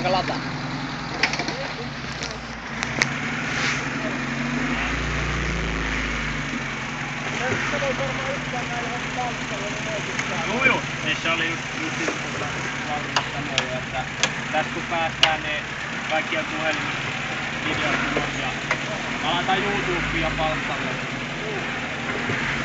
Pitääkö lata? Joo. Niissä oli just Lauri sanoi, että tässä kun päästään, niin kaikkien puhelimista videot ulos ja palataan YouTubeen ja palstalle.